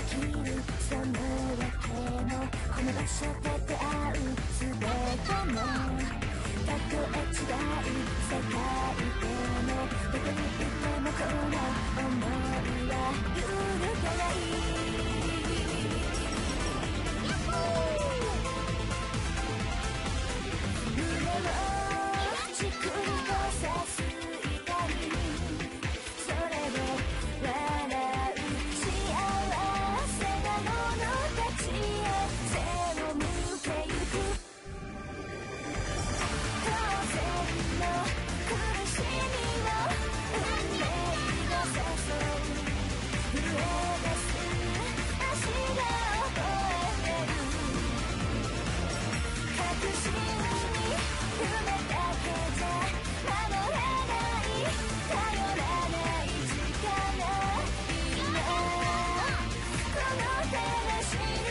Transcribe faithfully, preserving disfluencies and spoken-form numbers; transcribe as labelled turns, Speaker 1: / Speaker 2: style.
Speaker 1: きるそのわけもこの場所で出会う全てもたとえ違う世界でもどこにいてもこの想いは揺るがない胸をじっくりとさす光それを笑う幸せな者たちへ背を向けゆく当然の苦しみを運命の誘う震え出す足が覚えてる確信に夢だけじゃ守れない頼らない力今この手のし